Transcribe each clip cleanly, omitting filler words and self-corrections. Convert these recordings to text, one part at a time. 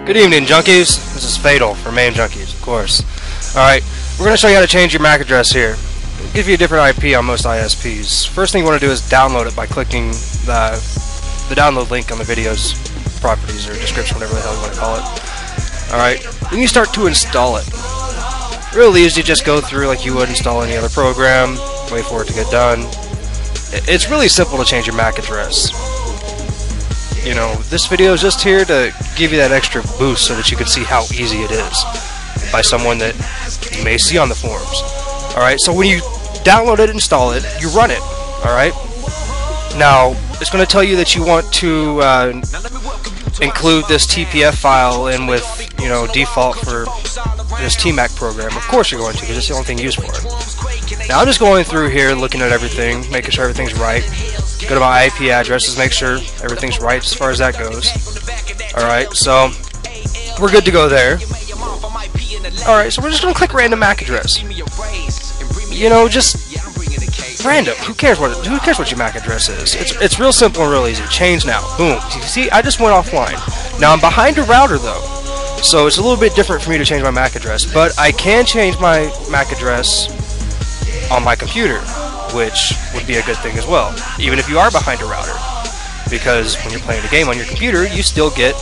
Good evening, junkies. This is Fatal for MAME Junkies, of course. Alright, we're going to show you how to change your MAC address here. It'll give you a different IP on most ISPs. First thing you want to do is download it by clicking the download link on the video's properties or description, whatever the hell you want to call it. Alright, then you start to install it. Real easy, just go through like you would install any other program, wait for it to get done. It's really simple to change your MAC address. You know, this video is just here to give you that extra boost so that you can see how easy it is by someone that you may see on the forums. Alright, so when you download it, install it, you run it. Alright? Now, it's going to tell you that you want to include this TPF file in with, you know, default for this Tmac program. Of course you're going to, because it's the only thing used for it. Now I'm just going through here, looking at everything, making sure everything's right. Go to my IP addresses, make sure everything's right as far as that goes. Alright, so we're good to go there. Alright, so we're just going to click random MAC address. You know, just random. Who cares what your MAC address is? It's real simple and real easy. Change now. Boom. You see, I just went offline. Now I'm behind a router though, so it's a little bit different for me to change my MAC address, but I can change my MAC address on my computer, which would be a good thing as well, even if you are behind a router, because when you're playing a game on your computer, you can still get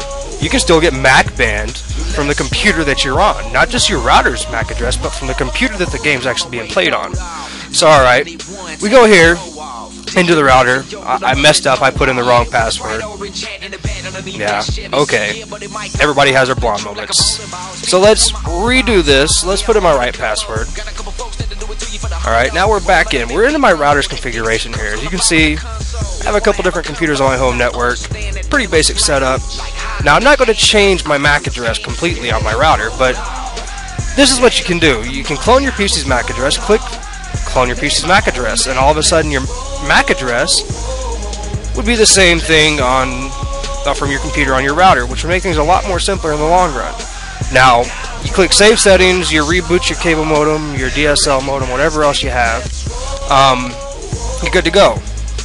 MAC banned from the computer that you're on, not just your router's MAC address, but from the computer that the game's actually being played on. So alright, we go here into the router. I messed up, I put in the wrong password. Yeah, okay. Everybody has their blonde moments. So let's redo this. Let's put in my right password. Alright, now we're back in. We're into my router's configuration here. As you can see, I have a couple different computers on my home network. Pretty basic setup. Now I'm not going to change my MAC address completely on my router, but this is what you can do. You can clone your PC's MAC address, click clone your PC's MAC address, and all of a sudden your MAC address would be the same thing on from your computer on your router, which would make things a lot more simpler in the long run. Now, you click Save Settings, you reboot your cable modem, your DSL modem, whatever else you have, you're good to go.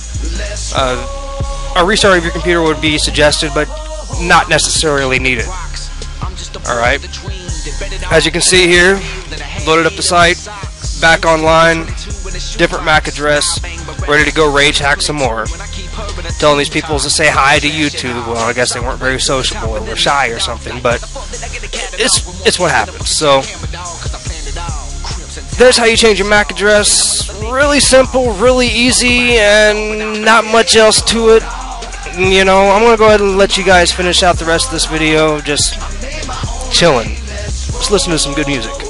A restart of your computer would be suggested, but not necessarily needed. Alright, as you can see here, loaded up the site, back online, different MAC address, ready to go rage hack some more. Telling these people to say hi to YouTube. Well, I guess they weren't very sociable or were shy or something, but it's what happens. So there's how you change your MAC address. Really simple, really easy, and not much else to it. You know, I'm gonna go ahead and let you guys finish out the rest of this video just chilling. Let's listen to some good music.